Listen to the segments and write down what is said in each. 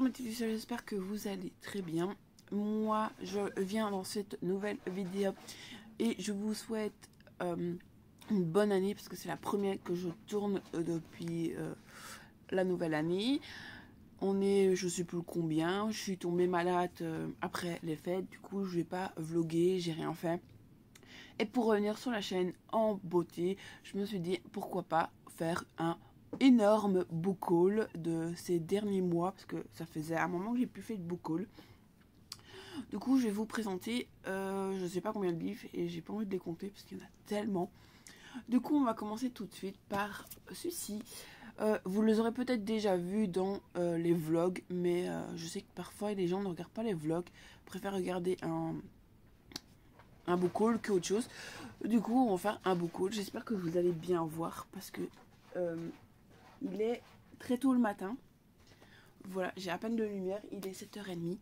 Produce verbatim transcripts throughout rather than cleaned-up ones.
mes petits ficelles, j'espère que vous allez très bien. Moi, je viens dans cette nouvelle vidéo et je vous souhaite euh, une bonne année parce que c'est la première que je tourne euh, depuis euh, la nouvelle année. On est, je sais plus combien, je suis tombée malade euh, après les fêtes, du coup je vais pas vlogger, j'ai rien fait. Et pour revenir sur la chaîne en beauté, je me suis dit pourquoi pas faire un énorme book haul de ces derniers mois parce que ça faisait un moment que j'ai plus fait de book haul. Du coup, je vais vous présenter, euh, je sais pas combien de livres et j'ai pas envie de les compter parce qu'il y en a tellement. Du coup, on va commencer tout de suite par ceci. Euh, vous les aurez peut-être déjà vus dans euh, les vlogs, mais euh, je sais que parfois les gens ne regardent pas les vlogs, préfèrent regarder un, un book haul qu'autre chose. Du coup, on va faire un book haul. J'espère que vous allez bien voir parce que euh, il est très tôt le matin. Voilà, j'ai à peine de lumière, il est sept heures trente.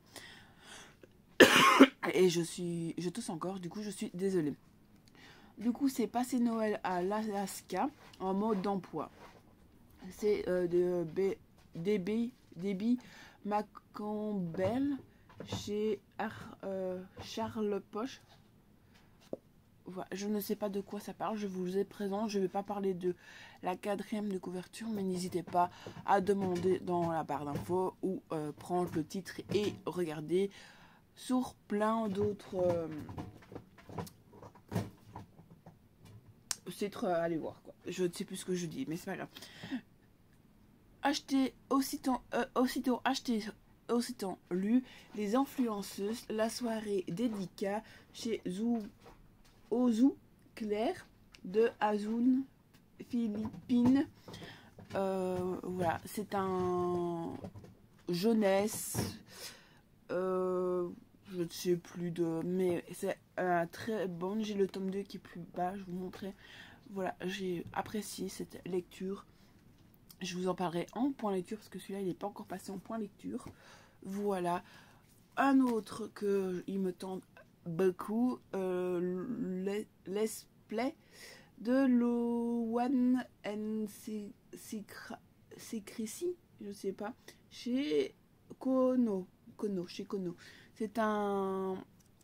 Et je suis, je tousse encore, du coup je suis désolée. Du coup, c'est Passer Noël à l'Alaska en mode d'emploi. C'est euh, de Debbie, Debbie McCampbell chez Ar, euh, Charles Poche. Voilà, je ne sais pas de quoi ça parle, je vous ai présent. Je ne vais pas parler de la quatrième de couverture, mais n'hésitez pas à demander dans la barre d'infos ou euh, prendre le titre et regarder sur plein d'autres euh, titres. Euh, allez voir quoi. Je ne sais plus ce que je dis, mais c'est pas grave. Acheter aussitôt, euh, aussitôt acheté, aussitôt lu, les influenceuses, la soirée dédicace chez Zou, Ozu Claire de Azun, Philippines. Euh, voilà, c'est un jeunesse. Euh, je ne sais plus de, mais c'est euh, très bon. J'ai le tome deux qui est plus bas, je vous montrerai. Voilà, j'ai apprécié cette lecture. Je vous en parlerai en point lecture parce que celui-là il n'est pas encore passé en point lecture. Voilà, un autre que il me tente beaucoup, euh, Let's Play de Lowan and Secrecy, je sais pas, chez Kono. Kono, chez Kono. C'est un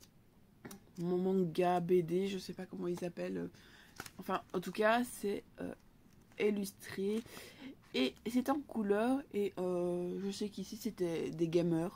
mon manga B D, je sais pas comment ils s'appellent. Enfin, en tout cas, c'est euh, illustré et c'est en couleur. Et euh, je sais qu'ici c'était des gamers.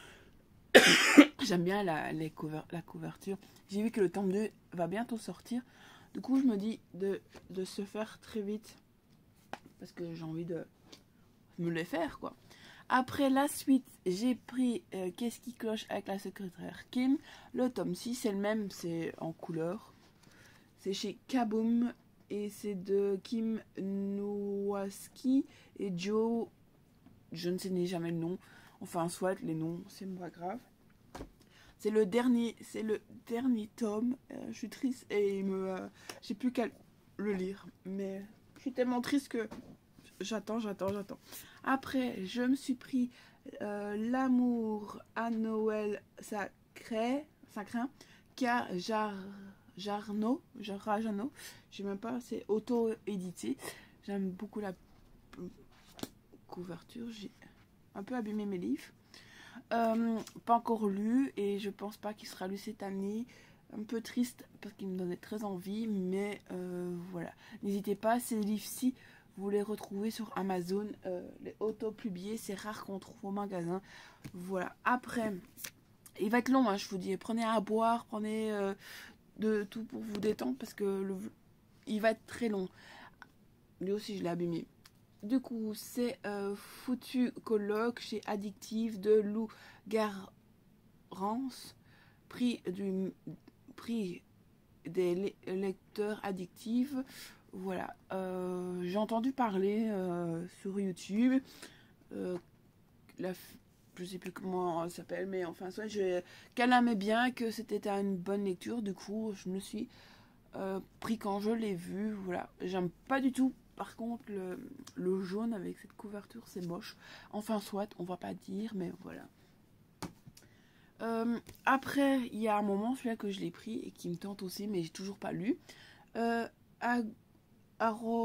J'aime bien la, les cover, la couverture. J'ai vu que le tome deux va bientôt sortir. Du coup, je me dis de, de se faire très vite parce que j'ai envie de me les faire quoi. Après la suite, j'ai pris euh, Qu'est-ce qui cloche avec la secrétaire Kim. Le tome six, c'est le même, c'est en couleur. C'est chez Kaboom et c'est de Kim Nowacki et Joe. Je ne sais ni jamais le nom. Enfin, soit les noms, c'est pas grave. C'est le dernier, c'est le dernier tome. Euh, je suis triste et me, euh, j'ai plus qu'à le lire. Mais je suis tellement triste que j'attends, j'attends, j'attends. Après, je me suis pris euh, L'amour à Noël sacré, sacré, car Jar, Jarno, Jarno, je sais même pas, c'est auto-édité. J'aime beaucoup la couverture. J'ai un peu abîmé mes livres. Euh, pas encore lu et je pense pas qu'il sera lu cette année. Un peu triste parce qu'il me donnait très envie, mais euh, voilà. N'hésitez pas, ces livres-ci, vous les retrouvez sur Amazon. Euh, les auto-publiés, c'est rare qu'on trouve au magasin. Voilà. Après, il va être long, hein, je vous dis. Prenez à boire, prenez euh, de tout pour vous détendre parce que le, il va être très long. Lui aussi, je l'ai abîmé. Du coup, c'est euh, Foutu colloque chez Addictive de Lou Garance, prix du prix des lecteurs addictifs. Voilà, euh, j'ai entendu parler euh, sur YouTube. Euh, la, je sais plus comment elle s'appelle, mais enfin, soit je, qu'elle aimait bien, que c'était une bonne lecture. Du coup, je me suis euh, pris quand je l'ai vu. Voilà, j'aime pas du tout. Par contre, le, le jaune avec cette couverture, c'est moche. Enfin, soit, on va pas dire, mais voilà. Euh, après, il y a un moment, celui-là que je l'ai pris et qui me tente aussi, mais j'ai toujours pas lu. Euh,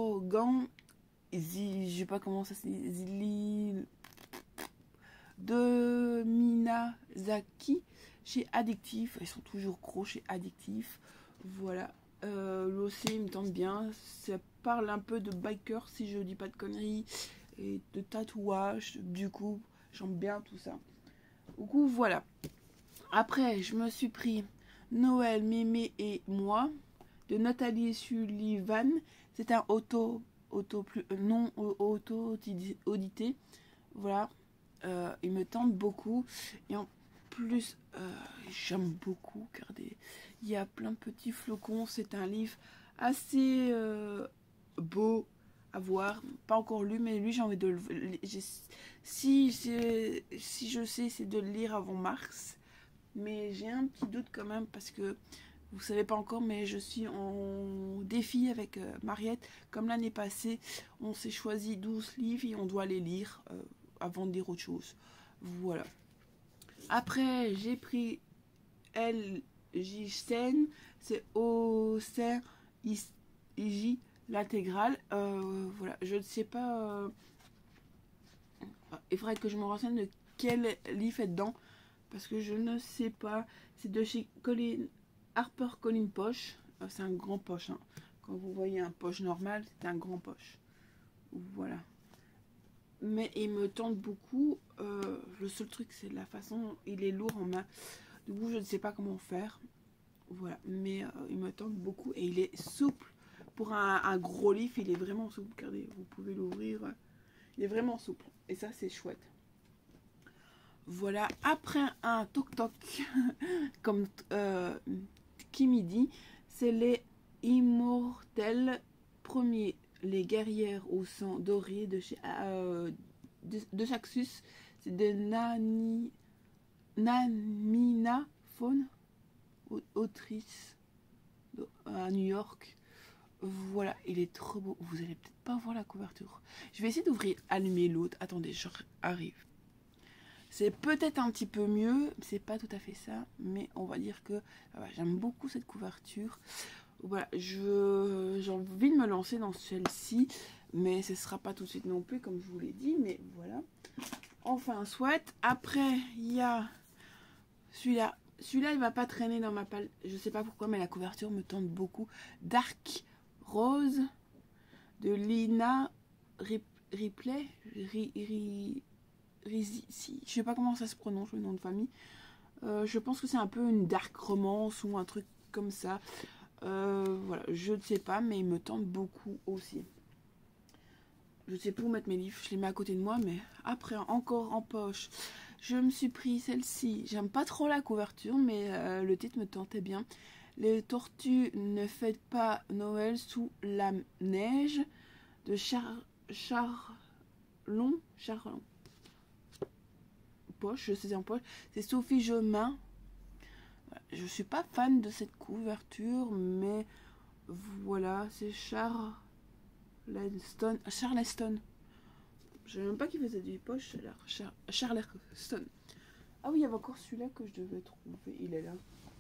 Arrogant, je sais pas comment ça se dit, de Zaki chez Addictif. Ils sont toujours gros chez Addictif. Voilà. Euh, L'O C me tente bien. Ça parle un peu de biker, si je dis pas de conneries. Et de tatouage. Du coup, j'aime bien tout ça. Du coup, voilà. Après, je me suis pris Noël, Mémé et moi de Nathalie Sullivan. C'est un auto, auto plus, euh, non auto audité. Voilà. Euh, il me tente beaucoup. Et en plus, euh, j'aime beaucoup. Regardez, il y a plein de petits flocons. C'est un livre assez euh, beau à voir. Pas encore lu, mais lui, j'ai envie de le... Si, si je sais, c'est de le lire avant mars. Mais j'ai un petit doute quand même parce que vous savez pas encore, mais je suis en défi avec euh, Mariette. Comme l'année passée, on s'est choisi douze livres et on doit les lire euh, avant de dire autre chose. Voilà. Après, j'ai pris L J Sen, c'est O C J l'intégrale. Euh, voilà, je ne sais pas. Euh, il faudrait que je me renseigne de quel livre est dedans. Parce que je ne sais pas. C'est de chez Colin, Harper Collins Poche. Euh, c'est un grand poche. Hein. Quand vous voyez un poche normal, c'est un grand poche. Voilà. Mais il me tente beaucoup. Euh, le seul truc, c'est la façon. Il est lourd en main. Du coup, je ne sais pas comment faire. Voilà. Mais euh, il me tente beaucoup. Et il est souple. Pour un, un gros livre, il est vraiment souple. Regardez, vous pouvez l'ouvrir. Il est vraiment souple. Et ça, c'est chouette. Voilà, après un toc-toc, comme euh, qui me dit, c'est les immortels premiers, les guerrières au sang doré de, chez, euh, de, de Chaxus. C'est de Nani, Namina Faune, autrice de, à New York. Voilà, il est trop beau. Vous allez peut-être pas voir la couverture. Je vais essayer d'ouvrir, allumer l'autre. Attendez, j'arrive. C'est peut-être un petit peu mieux, c'est pas tout à fait ça, mais on va dire que voilà, j'aime beaucoup cette couverture. Voilà, je j'ai envie de me lancer dans celle-ci, mais ce sera pas tout de suite non plus, comme je vous l'ai dit, mais voilà. Enfin, soit. Après, il y a celui-là. Celui-là, il va pas traîner dans ma palle. Je sais pas pourquoi, mais la couverture me tente beaucoup. Dark Rose de Lina Ripley. Ri, ri, Si, je sais pas comment ça se prononce le nom de famille. Euh, je pense que c'est un peu une dark romance ou un truc comme ça. Euh, voilà, je ne sais pas, mais il me tente beaucoup aussi. Je ne sais pas où mettre mes livres, je les mets à côté de moi, mais après, encore en poche, je me suis pris celle-ci. J'aime pas trop la couverture, mais euh, le titre me tentait bien. Les tortues ne fêtent pas Noël sous la neige de Char Charlon. Charlon. Poche, je sais en poche, c'est Sophie Jomain. Je suis pas fan de cette couverture, mais voilà, c'est Charleston. Charleston. Je ne sais même pas qui faisait du poche. Char Charleston. Ah oui, il y avait encore celui-là que je devais trouver. Il est là.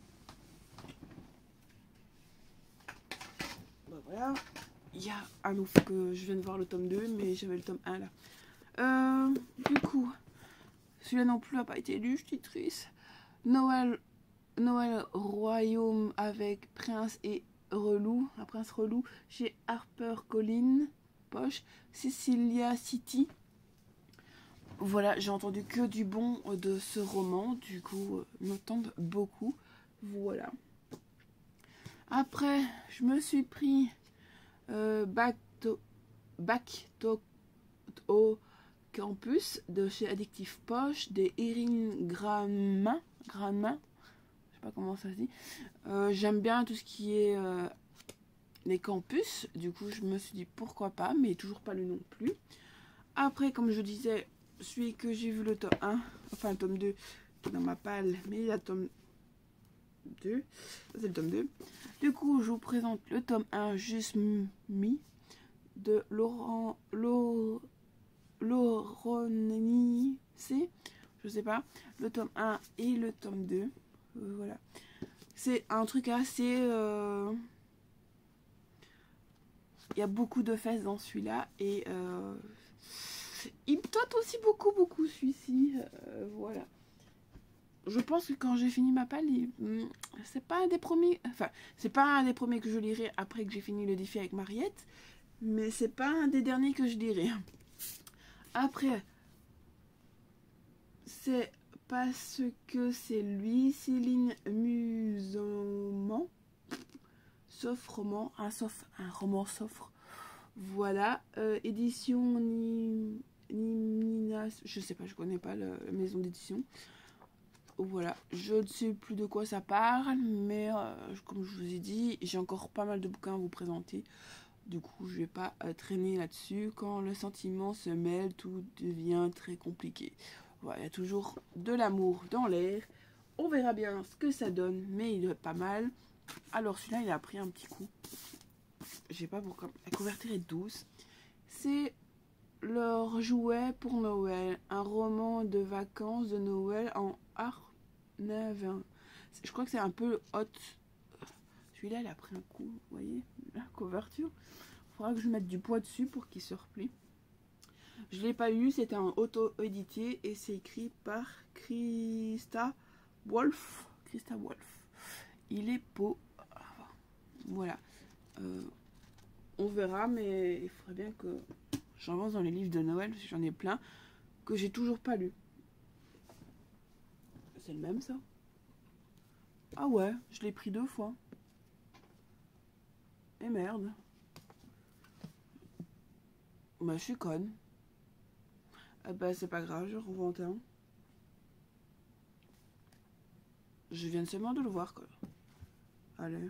Bah voilà. Il y a un ouf que je viens de voir le tome deux, mais j'avais le tome un là. Euh, du coup. Celui-là non plus n'a pas été lu, je suis triste. Noël, Noël Royaume avec Prince et Relou, un prince relou chez Harper Collins Poche, Cecilia City. Voilà, j'ai entendu que du bon de ce roman, du coup, il me tente beaucoup. Voilà. Après, je me suis pris euh, Back to Back to au Campus de chez Addictif Poche, des Erin Granmin, Granmin, je sais pas comment ça se dit. Euh, J'aime bien tout ce qui est euh, les campus, du coup je me suis dit pourquoi pas, mais toujours pas lu non plus. Après, comme je disais, celui que j'ai vu le tome un, enfin le tome deux, qui est dans ma palle, mais il y a le tome deux, ça c'est le tome deux. Du coup, je vous présente le tome un, Juste Mi, de Laurent, Laurent Loroni, c'est, je sais pas, le tome un et le tome deux. Euh, voilà. C'est un truc assez... Euh... Il y a beaucoup de fesses dans celui-là. Et euh... il me tente aussi beaucoup, beaucoup celui-ci. Euh, voilà. je pense que quand j'ai fini ma palle, c'est pas un des premiers, enfin, c'est pas un des premiers que je lirai après que j'ai fini le défi avec Mariette, mais c'est pas un des derniers que je lirai. Après, c'est parce que c'est lui, Céline Musoman, sauf roman, un sauf un roman s'offre. Voilà, euh, édition ni, ni, je sais pas, je connais pas la, la maison d'édition. Voilà, je ne sais plus de quoi ça parle, mais euh, comme je vous ai dit, j'ai encore pas mal de bouquins à vous présenter. Du coup, je vais pas euh, traîner là-dessus. Quand le sentiment se mêle, tout devient très compliqué. Voilà, il y a toujours de l'amour dans l'air. On verra bien ce que ça donne, mais il est pas mal. Alors celui-là, il a pris un petit coup. Je sais pas pourquoi. La couverture est douce. C'est leur jouet pour Noël. Un roman de vacances de Noël en art. Je crois que c'est un peu hot. Celui-là, il a pris un coup. Vous voyez la couverture. Il faudra que je mette du poids dessus pour qu'il se replie. Je ne l'ai pas eu. C'était un auto-édité. Et c'est écrit par Christa Wolf. Christa Wolf. Il est beau. Voilà. Euh, on verra. Mais il faudrait bien que j'avance dans les livres de Noël. Parce que j'en ai plein. Que j'ai toujours pas lu. C'est le même, ça? Ah ouais, je l'ai pris deux fois. Et merde. Bah, je suis conne. Ah bah, c'est pas grave, je revends un. Je viens seulement de le voir, quoi. Allez.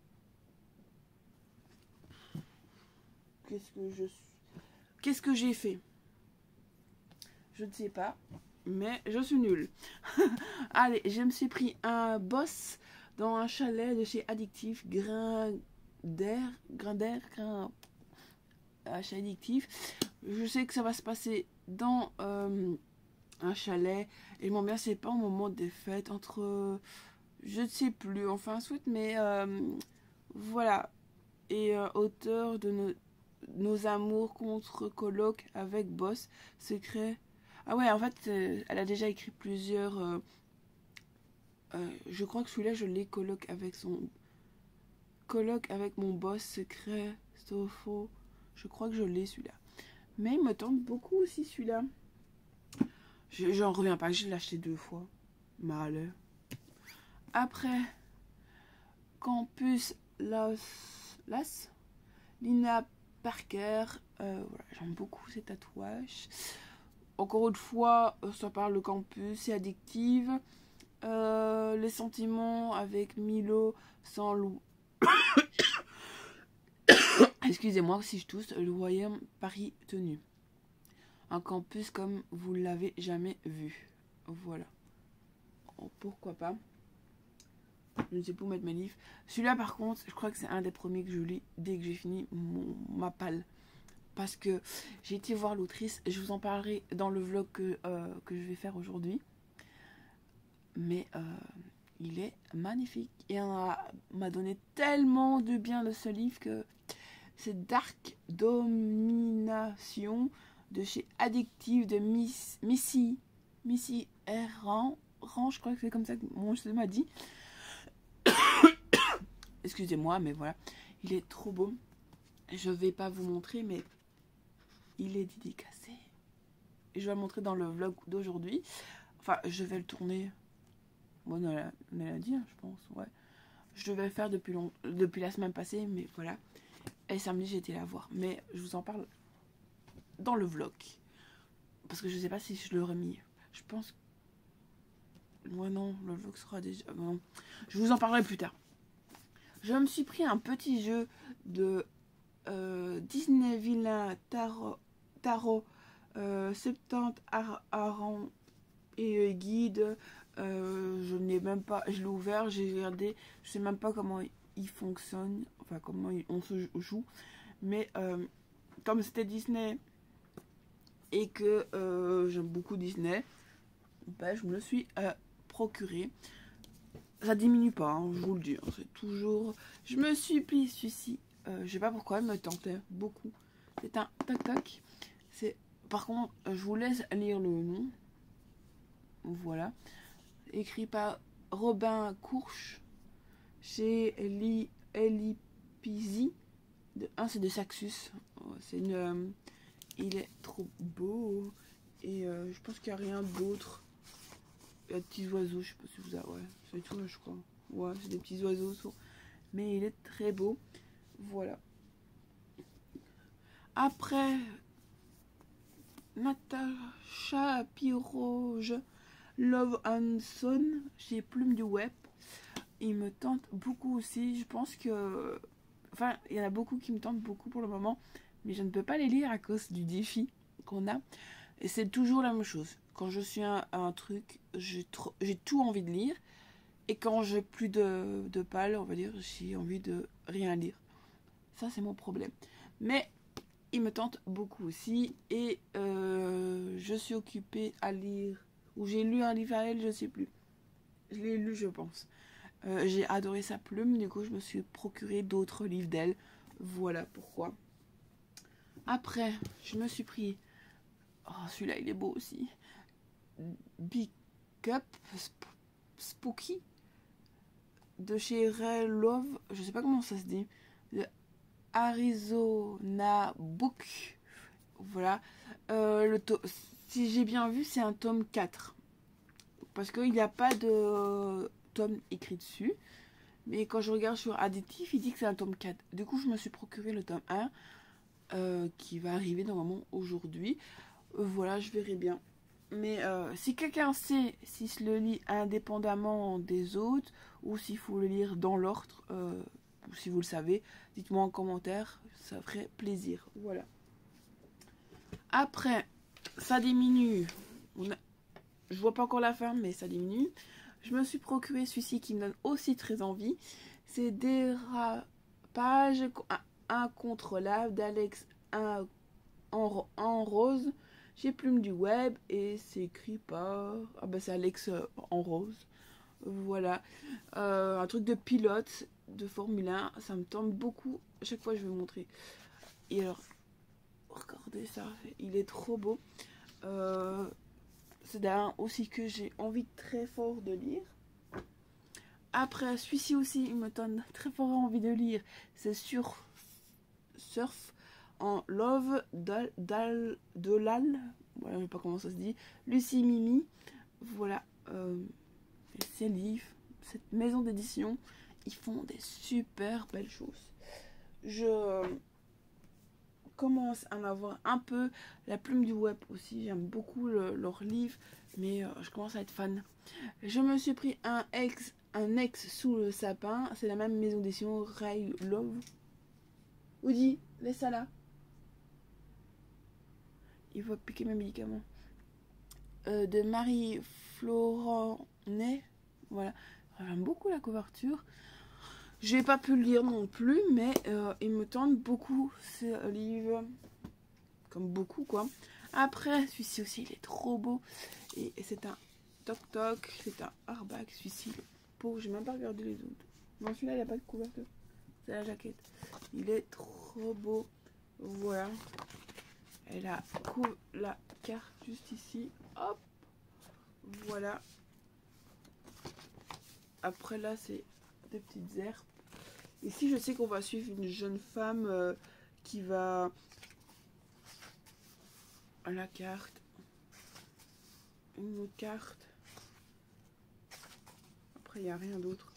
Qu'est-ce que je suis... Qu'est-ce que j'ai fait? Je ne sais pas. Mais je suis nulle. Allez, je me suis pris un boss dans un chalet de chez Addictif. Grain d'air. Grain d'air. Grain... Chez Addictif. Je sais que ça va se passer dans euh, un chalet. Et mon bien, c'est pas au moment des fêtes. Entre... Je ne sais plus. Enfin, souhaite, mais... Euh, voilà. Et euh, auteur de nos, nos amours contre coloc avec boss secret. Ah ouais, en fait, euh, elle a déjà écrit plusieurs... Euh, euh, je crois que celui-là, je l'ai coloc avec son... Coloc avec mon boss secret, Stofo. Je crois que je l'ai, celui-là. Mais il me tente beaucoup aussi, celui-là. J'en reviens pas, je l'ai acheté deux fois. Malheur. Après, Campus Las... Las Lina Parker. Euh, voilà, j'aime beaucoup ces tatouages. Encore une fois, ça parle de campus, c'est addictive. Euh, les sentiments avec Milo sans loup. Excusez-moi si je tousse. Le royaume Paris tenu. Un campus comme vous l'avez jamais vu. Voilà. Oh, pourquoi pas. Je ne sais pas où mettre mes livres. Celui-là, par contre, je crois que c'est un des premiers que je lis dès que j'ai fini mon, ma palle. Parce que j'ai été voir l'autrice. Je vous en parlerai dans le vlog que, euh, que je vais faire aujourd'hui. Mais euh, il est magnifique. Et on m'a donné tellement de bien de ce livre que c'est Dark Domination de chez Addictive de Miss, Missy Missy Erran. Je crois que c'est comme ça que mon chef m'a dit. Excusez-moi, mais voilà. Il est trop beau. Je vais pas vous montrer, mais il est dédicacé. Et je vais le montrer dans le vlog d'aujourd'hui. Enfin, je vais le tourner. Bon, on l'a dit, hein, je pense. Ouais. Je devais le faire depuis, long... depuis la semaine passée, mais voilà. Et samedi, j'ai été la voir. Mais je vous en parle dans le vlog. Parce que je sais pas si je l'aurais mis. Je pense que... Ouais, non, le vlog sera déjà... Non. Je vous en parlerai plus tard. Je me suis pris un petit jeu de euh, Disney Villain Tarot, tarot euh, soixante-dix Aran et euh, guide. Euh, je n'ai même pas... Je l'ai ouvert, j'ai regardé. Je sais même pas comment il fonctionne. Enfin, comment on se joue. Mais euh, comme c'était Disney et que euh, j'aime beaucoup Disney, ben, je me le suis euh, procuré. Ça diminue pas, hein, je vous le dis. Hein, c'est toujours... Je me suis pris celui-ci. Euh, je sais pas pourquoi, il me tentait beaucoup. C'est un tac-tac. C'est... Par contre, je vous laisse lire le nom. Voilà. écrit par Robin Courche chez Eli, Eli Pizzi. Un, c'est de Saxus. C'est une, euh, il est trop beau. Et euh, je pense qu'il n'y a rien d'autre. Il y a des petits oiseaux, je sais pas si vous avez. Ouais, c'est tout, je crois. Ouais, c'est des petits oiseaux. Mais il est très beau. Voilà. Après, Natacha Piroge, Love and Son, chez Plume du Web. Il me tente beaucoup aussi. Je pense que... Enfin, il y en a beaucoup qui me tentent beaucoup pour le moment. Mais je ne peux pas les lire à cause du défi qu'on a. Et c'est toujours la même chose. Quand je suis à un, un truc, j'ai tout envie de lire. Et quand j'ai plus de, de pales, on va dire, j'ai envie de rien lire. Ça, c'est mon problème. Mais il me tente beaucoup aussi. Et euh, je suis occupée à lire. Ou j'ai lu un livre à elle, je ne sais plus. Je l'ai lu, je pense. Euh, j'ai adoré sa plume. Du coup, je me suis procuré d'autres livres d'elle. Voilà pourquoi. Après, je me suis pris... Oh, celui-là, il est beau aussi. Big Up Sp Spooky de chez Ray Love. Je sais pas comment ça se dit. Le Arizona Book. Voilà. Euh, le si j'ai bien vu, c'est un tome quatre. Parce qu'il n'y a pas de tome écrit dessus. Mais quand je regarde sur Additif, il dit que c'est un tome quatre. Du coup, je me suis procuré le tome un. Euh, qui va arriver normalement aujourd'hui. Euh, voilà, je verrai bien. Mais euh, si quelqu'un sait si se le lit indépendamment des autres ou s'il faut le lire dans l'ordre, euh, ou si vous le savez, dites-moi en commentaire, ça ferait plaisir. Voilà. Après, ça diminue. On a... Je vois pas encore la fin, mais ça diminue. Je me suis procuré celui-ci qui me donne aussi très envie. C'est Dérapage incontrôlable d'Alex en, en rose chez Plume du Web et c'est écrit par ah bah c'est Alex en rose. Voilà, euh, un truc de pilote de Formule un, ça me tente beaucoup. À chaque fois je vais vous montrer. Et alors regardez ça, il est trop beau. Euh, c'est un aussi que j'ai envie très fort de lire. Après celui-ci aussi il me donne très fort envie de lire, c'est sur Surf en Love Dal, Dal Delal, voilà, je sais pas comment ça se dit, Lucie Mimi, voilà, euh, ces livres, cette maison d'édition, ils font des super belles choses. Je commence à en avoir un peu. La Plume du Web aussi, j'aime beaucoup le, leurs livres, mais euh, je commence à être fan. Je me suis pris un ex, un ex sous le sapin, c'est la même maison d'édition, Ray Love. Woody, laisse ça là. Il va piquer mes médicaments. Euh, de Marie-Florent Ney. Voilà. J'aime beaucoup la couverture. J'ai pas pu le lire non plus, mais euh, il me tente beaucoup ce livre. Comme beaucoup, quoi. Après, celui-ci aussi, il est trop beau. Et, et c'est un toc-toc. C'est un hardback. Celui-ci, pauvre, j'ai même pas regardé les autres. Non, celui-là, il n'y a pas de couverture. C'est la jaquette. Il est trop beau. Voilà. Elle a la carte juste ici. Hop. Voilà. Après là, c'est des petites herbes. Ici, je sais qu'on va suivre une jeune femme euh, qui va... à la carte. Une autre carte. Après, il n'y a rien d'autre.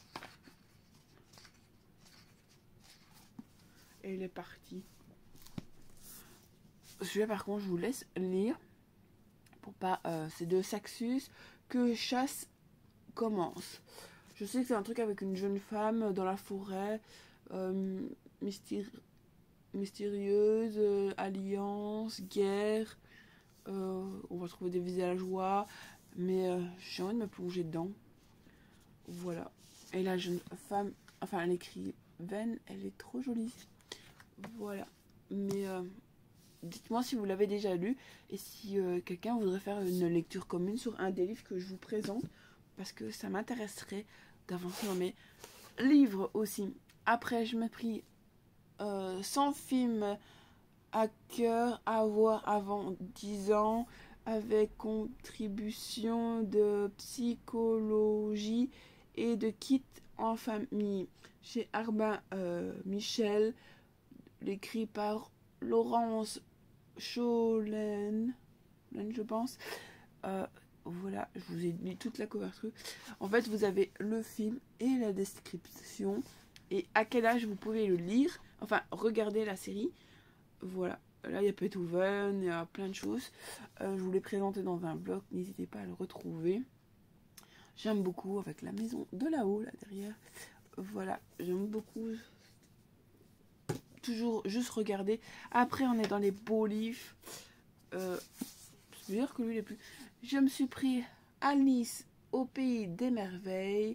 Et il est parti. Celui-là, par contre, je vous laisse lire. Pour pas, euh, c'est de Saxus que chasse commence. Je sais que c'est un truc avec une jeune femme dans la forêt, euh, mystéri mystérieuse, euh, alliance, guerre. Euh, on va trouver des villageois, mais euh, j'ai envie de me plonger dedans. Voilà. Et la jeune femme, enfin, elle écrit Ven, elle est trop jolie. Voilà. Mais euh, dites-moi si vous l'avez déjà lu et si euh, quelqu'un voudrait faire une lecture commune sur un des livres que je vous présente, parce que ça m'intéresserait d'avancer dans mes livres aussi. Après, je m'ai pris euh, cent films à cœur à voir avant dix ans avec contribution de psychologie et de kit en famille. Chez Arbin euh, Michel, écrit par Laurence Chollen, je pense. Euh, voilà, je vous ai mis toute la couverture. En fait, vous avez le film et la description. Et à quel âge vous pouvez le lire. Enfin, regardez la série. Voilà. Là, il y a Beethoven, il y a plein de choses. Euh, je vous l'ai présenté dans un blog. N'hésitez pas à le retrouver. J'aime beaucoup avec la maison de là-haut, là derrière. Voilà, j'aime beaucoup. Toujours juste regarder. Après, on est dans les beaux livres. Euh, c'est meilleur que lui, les plus. Je me suis pris Alice au pays des merveilles.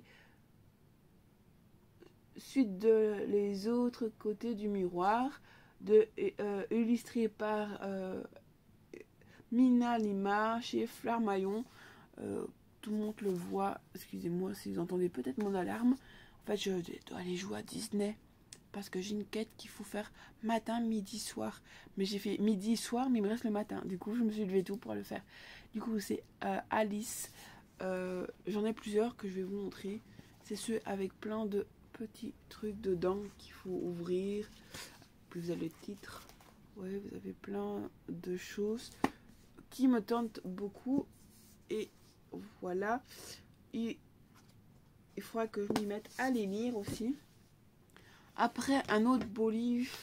Suite de Les autres côtés du miroir. De, euh, illustré par euh, Mina Lima chez Flarmaillon. Euh, tout le monde le voit. Excusez-moi si vous entendez peut-être mon alarme. En fait, je dois aller jouer à Disney parce que j'ai une quête qu'il faut faire matin, midi, soir. Mais j'ai fait midi, soir, mais il me reste le matin. Du coup, je me suis levée tôt pour le faire. Du coup, c'est euh, Alice. Euh, J'en ai plusieurs que je vais vous montrer. C'est ceux avec plein de petits trucs dedans qu'il faut ouvrir. Plus vous avez le titre. Ouais, vous avez plein de choses qui me tentent beaucoup. Et voilà. Et il faudra que je m'y mette à les lire aussi. Après, un autre beau livre.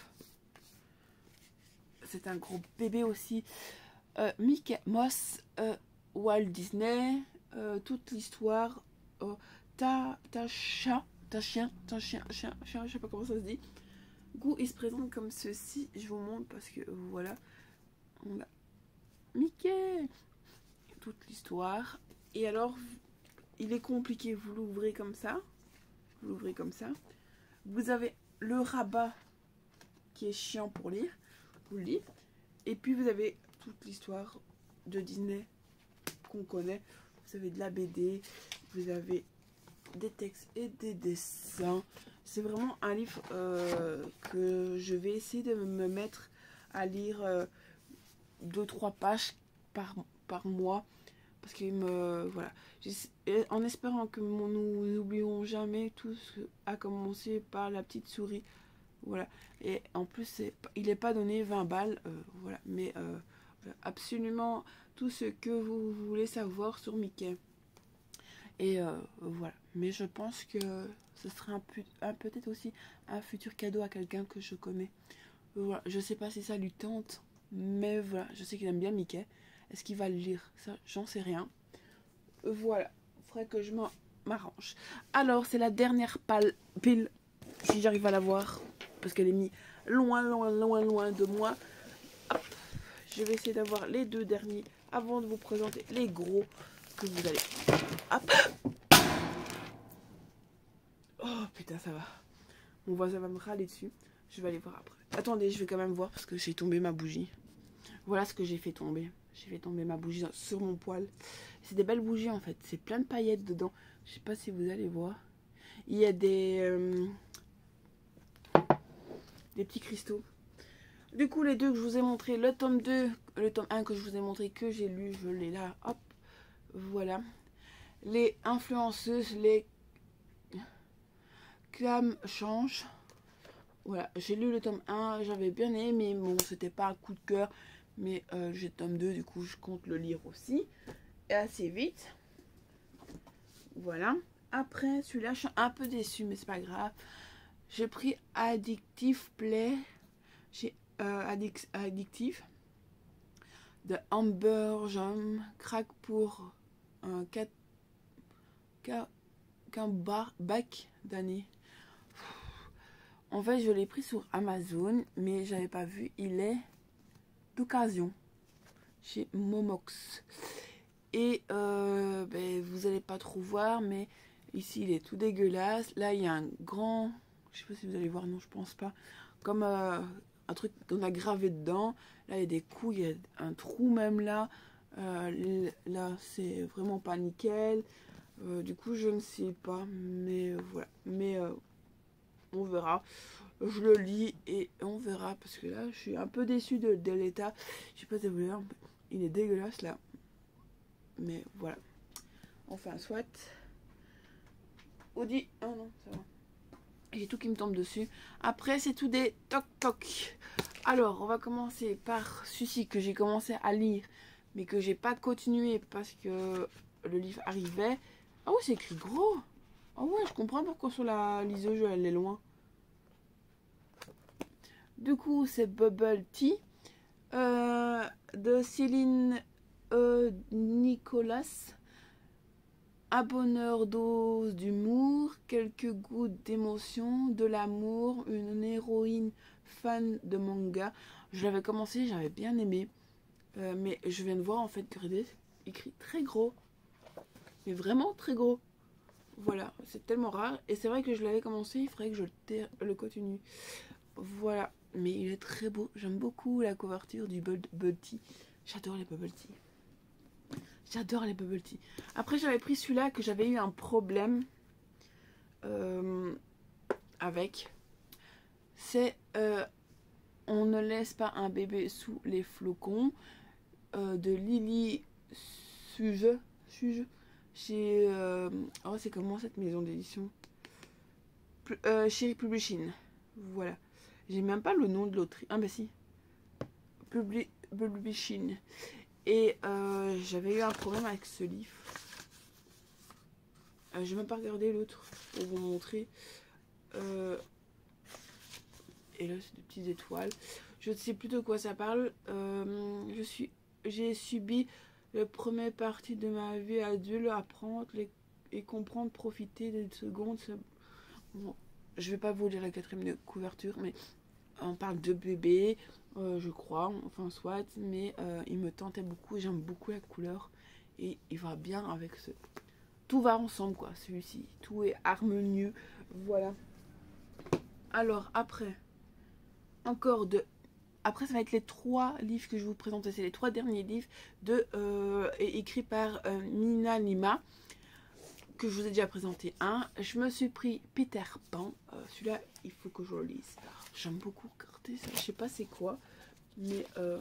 C'est un gros bébé aussi. Euh, Mickey Mouse, euh, Walt Disney. Euh, toute l'histoire. Euh, ta, ta chat. Ta chien. Ta chien. Chien. Chien. Je sais pas comment ça se dit. Du coup, il se présente comme ceci. Je vous montre parce que voilà. On a Mickey. Toute l'histoire. Et alors, il est compliqué. Vous l'ouvrez comme ça. Vous l'ouvrez comme ça. Vous avez le rabat qui est chiant pour lire. Vous le lisez. Et puis vous avez toute l'histoire de Disney qu'on connaît. Vous avez de la B D. Vous avez des textes et des dessins. C'est vraiment un livre euh, que je vais essayer de me mettre à lire euh, deux trois pages par, par mois. Parce que me, voilà. En espérant que nous n'oublions jamais tout ce a commencé par la petite souris. Voilà. Et en plus, il n'est pas donné vingt balles. Euh, voilà. Mais euh, absolument tout ce que vous voulez savoir sur Mickey. Et euh, voilà. Mais je pense que ce sera un, un, peut-être aussi un futur cadeau à quelqu'un que je connais. Voilà. Je ne sais pas si ça lui tente. Mais voilà. Je sais qu'il aime bien Mickey. Est-ce qu'il va le lire? Ça, j'en sais rien. Voilà. Il faudrait que je m'arrange. Alors, c'est la dernière pile. Si j'arrive à la voir. Parce qu'elle est mise loin, loin, loin, loin de moi. Hop. Je vais essayer d'avoir les deux derniers avant de vous présenter les gros que vous allez. Hop. Oh putain, ça va. Mon voisin va me râler dessus. Je vais aller voir après. Attendez, je vais quand même voir parce que j'ai tombé ma bougie. Voilà ce que j'ai fait tomber. J'ai fait tomber ma bougie sur mon poêle. C'est des belles bougies en fait. C'est plein de paillettes dedans. Je sais pas si vous allez voir. Il y a des... Euh, des petits cristaux. Du coup, les deux que je vous ai montré, le tome deux, le tome un que je vous ai montré, que j'ai lu, je l'ai là. Hop. Voilà. Les influenceuses, les... Clam change. Voilà, j'ai lu le tome un, j'avais bien aimé, mais bon, c'était pas un coup de cœur. Mais euh, j'ai le tome deux, du coup, je compte le lire aussi. Et assez vite. Voilà. Après, celui-là, je suis un peu déçue, mais c'est pas grave. J'ai pris Addictive Play. J'ai euh, Addic Addictive. De Amber Jam. Crack pour un qu'un bar bac d'année. En fait, je l'ai pris sur Amazon, mais j'avais pas vu. Il est d'occasion chez Momox. Et euh, ben, vous allez pas trop voir, mais ici il est tout dégueulasse. Là, il y a un grand, je sais pas si vous allez voir, non, je pense pas. Comme euh, un truc qu'on a gravé dedans. Là, il y a des coups, il y a un trou même là. Euh, là, c'est vraiment pas nickel. Euh, du coup, je ne sais pas, mais euh, voilà. Mais euh, on verra. Je le lis et on verra parce que là, je suis un peu déçue de, de l'état. Je sais pas si vous voulez voir, il est dégueulasse là. mais voilà. Enfin, soit. Audi, oh non, ça va. J'ai tout qui me tombe dessus. Après, c'est tout des toc-toc. Alors, on va commencer par celui-ci que j'ai commencé à lire, mais que j'ai pas continué parce que le livre arrivait. Ah ouais, c'est écrit gros. Ah ouais, je comprends pourquoi sur la liseuse, elle est loin. Du coup, c'est Bubble Tea euh, de Céline euh, Nicolas. Un bonheur dose d'humour, quelques gouttes d'émotion, de l'amour, une héroïne fan de manga. Je l'avais commencé, j'avais bien aimé. Euh, mais je viens de voir en fait que écrit très gros. Mais vraiment très gros. Voilà, c'est tellement rare. Et c'est vrai que je l'avais commencé, il faudrait que je le, le continue. Voilà, mais il est très beau. J'aime beaucoup la couverture du Bubble Tea. J'adore les Bubble Tea. J'adore les bubble tea. Après, j'avais pris celui-là que j'avais eu un problème euh, avec. C'est euh, On ne laisse pas un bébé sous les flocons euh, de Lily Suge. Suge chez. Euh, oh, c'est comment cette maison d'édition euh, Chez Publishing. Voilà. J'ai même pas le nom de l'autrice. Ah, bah si. Publi Publishing. Et euh, j'avais eu un problème avec ce livre. Euh, je n'ai même pas regardé l'autre pour vous montrer. Euh, et là, c'est des petites étoiles. Je ne sais plus de quoi ça parle. Euh, je suis, j'ai subi la première partie de ma vie adulte, apprendre les, et comprendre, profiter des secondes. Bon, je ne vais pas vous lire la quatrième de couverture, mais on parle de bébé. Euh, je crois, enfin soit, mais euh, il me tentait beaucoup, j'aime beaucoup la couleur et il va bien avec ce... Tout va ensemble quoi, celui-ci, tout est harmonieux, voilà. Alors après, encore de... Après ça va être les trois livres que je vais vous présenter, c'est les trois derniers livres de euh, écrits par euh, Nina Lima, que je vous ai déjà présenté un. Je me suis pris Peter Pan, euh, celui-là il faut que je le lise. J'aime beaucoup regarder ça, je sais pas c'est quoi. Mais euh,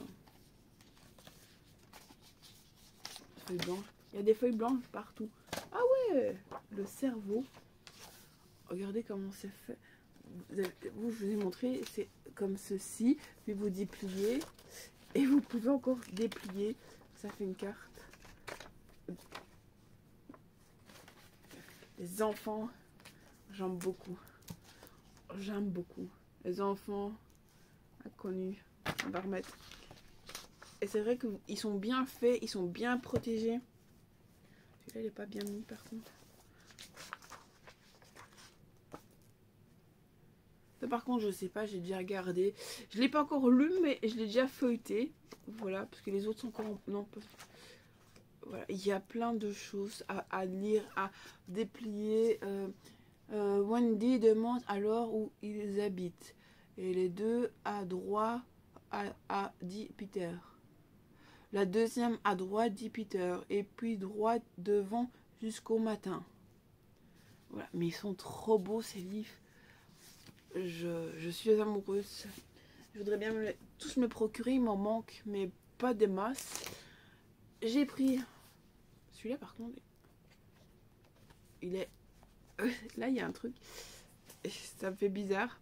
feuilles blanches. Il y a des feuilles blanches partout. Ah ouais, le cerveau. Regardez comment c'est fait. Vous, avez, vous, je vous ai montré, c'est comme ceci. Puis vous dépliez. Et vous pouvez encore déplier. Ça fait une carte. Les enfants, j'aime beaucoup. J'aime beaucoup. Les enfants inconnus. On va remettre. Et c'est vrai qu'ils sont bien faits, ils sont bien protégés. Celui-là, il n'est pas bien mis par contre. Ça, par contre, je sais pas, j'ai déjà regardé. Je ne l'ai pas encore lu, mais je l'ai déjà feuilleté. Voilà, parce que les autres sont encore... En... Non, pas... Voilà, il y a plein de choses à, à lire, à déplier. Euh, euh, Wendy demande alors où ils habitent. Et les deux à droite, a, a dit Peter. La deuxième à droite, dit Peter. Et puis droite devant jusqu'au matin. Voilà. Mais ils sont trop beaux ces livres. Je, je suis amoureuse. Je voudrais bien me les, tous me procurer. Il m'en manque, mais pas des masses. J'ai pris celui-là par contre. Il est... Là, il y a un truc. Et ça me fait bizarre.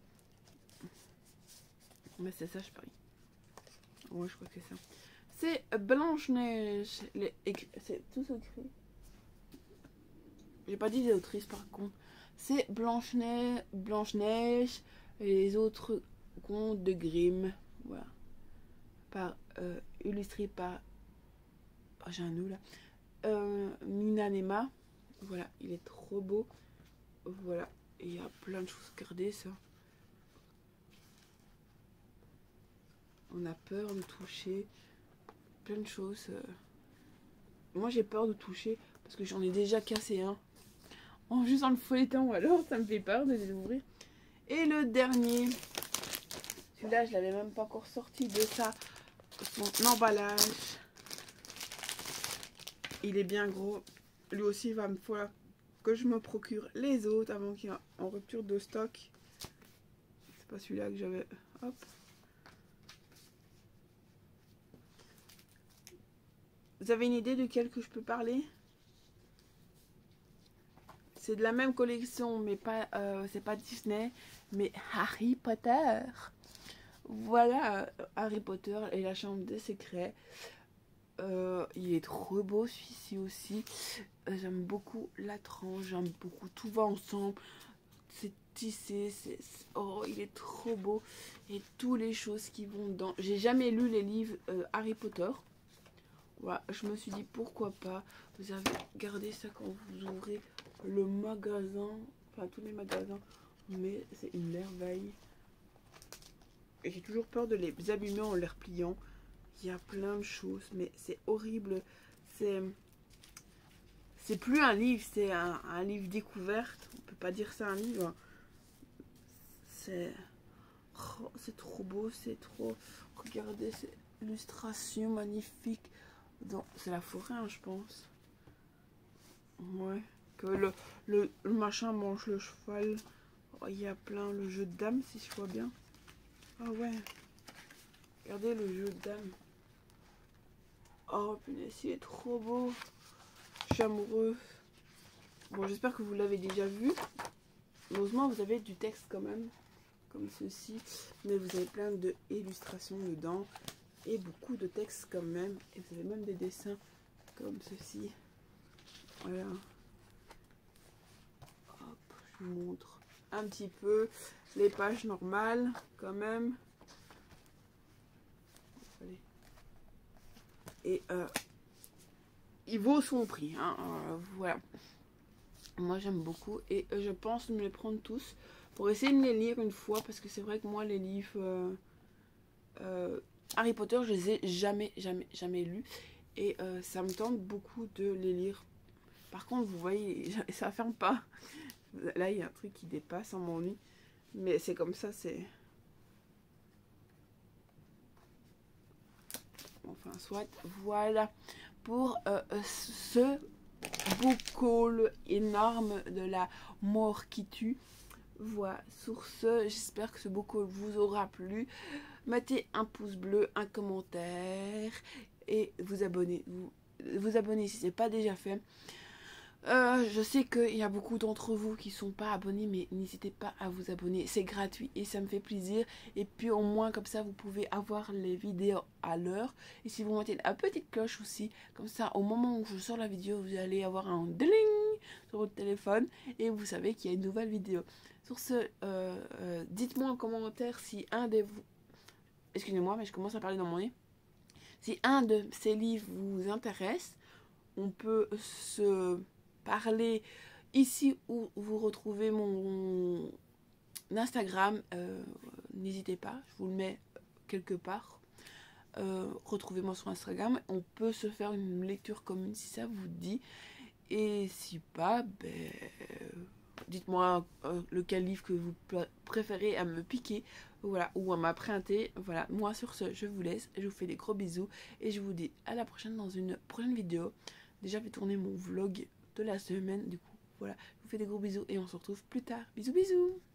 Mais c'est ça, je parie. Ouais, je crois que c'est ça. C'est Blanche-Neige. C'est tout écrit. J'ai pas dit les autrices par contre. C'est Blanche-Neige, Blanche-Neige et les autres contes de Grimm. Voilà. Par, euh, illustré par... Oh, j'ai un nous là. Euh, Nina Lima. Voilà, il est trop beau. Voilà. Et il y a plein de choses. Regardez ça. On a peur de toucher. Plein de choses. Moi j'ai peur de toucher parce que j'en ai déjà cassé un. En juste en le feuilletant, alors ça me fait peur de les ouvrir. Et le dernier, celui-là je l'avais même pas encore sorti de ça, son emballage. Il est bien gros. Lui aussi il va me falloir que je me procure les autres avant qu'il y ait en rupture de stock. C'est pas celui-là que j'avais. Hop. Vous avez une idée de quel que je peux parler? C'est de la même collection, mais pas, euh, c'est pas Disney, mais Harry Potter. Voilà, euh, Harry Potter et la chambre des secrets. Euh, il est trop beau celui-ci aussi. Euh, j'aime beaucoup la tranche, j'aime beaucoup, tout va ensemble. C'est tissé, c'est, oh, il est trop beau. Et toutes les choses qui vont dedans. J'ai jamais lu les livres euh, Harry Potter. Voilà, je me suis dit pourquoi pas. Vous avez gardé ça quand vous ouvrez le magasin, enfin tous les magasins, mais c'est une merveille. Et j'ai toujours peur de les abîmer en les repliant. Il y a plein de choses, mais c'est horrible. C'est c'est plus un livre, c'est un, un livre découverte. On peut pas dire ça un livre. C'est oh, c'est trop beau, c'est trop. Regardez ces illustrations magnifiques. C'est la forêt, hein, je pense. Ouais. Que le, le, le machin mange le cheval. Oh, il y a plein. Le jeu de dames, si je vois bien. Ah ouais. Regardez le jeu de dames. Oh punaise, il est trop beau. Je suis amoureux. Bon, j'espère que vous l'avez déjà vu. Heureusement, vous avez du texte quand même. Comme ceci. Mais vous avez plein d'illustrations dedans. Et beaucoup de texte quand même. Et vous avez même des dessins comme ceci. Voilà. Hop, je vous montre un petit peu les pages normales quand même. Allez. Et euh, il vaut son prix. Hein. Euh, voilà. Moi j'aime beaucoup et euh, je pense me les prendre tous pour essayer de les lire une fois parce que c'est vrai que moi les livres euh, euh, Harry Potter je les ai jamais jamais jamais lus et euh, ça me tente beaucoup de les lire. Par contre vous voyez ça ferme pas. Là il y a un truc qui dépasse en m'ennuie mais c'est comme ça, c'est enfin soit. Voilà pour euh, ce book haul énorme de la mort qui tue. Voilà, sur ce, j'espère que ce book haul vous aura plu. Mettez un pouce bleu, un commentaire et vous abonnez. Vous, vous abonnez si ce n'est pas déjà fait. Euh, je sais qu'il y a beaucoup d'entre vous qui ne sont pas abonnés, mais n'hésitez pas à vous abonner. C'est gratuit et ça me fait plaisir. Et puis au moins comme ça, vous pouvez avoir les vidéos à l'heure. Et si vous mettez la petite cloche aussi, comme ça, au moment où je sors la vidéo, vous allez avoir un ding sur votre téléphone et vous savez qu'il y a une nouvelle vidéo. Sur ce, euh, euh, dites-moi en commentaire si un de vous... Excusez-moi, mais je commence à parler dans mon nez. Si un de ces livres vous intéresse, on peut se... parler ici où vous retrouvez mon Instagram. Euh, n'hésitez pas, je vous le mets quelque part. Euh, retrouvez-moi sur Instagram. On peut se faire une lecture commune si ça vous dit. Et si pas, ben, dites-moi euh, lequel livre que vous préférez à me piquer. Voilà, ou à m'emprunter. Voilà, moi sur ce, je vous laisse. Je vous fais des gros bisous. Et je vous dis à la prochaine dans une prochaine vidéo. Déjà, je vais tourner mon vlog de la semaine. Du coup, voilà, je vous fais des gros bisous et on se retrouve plus tard. Bisous, bisous!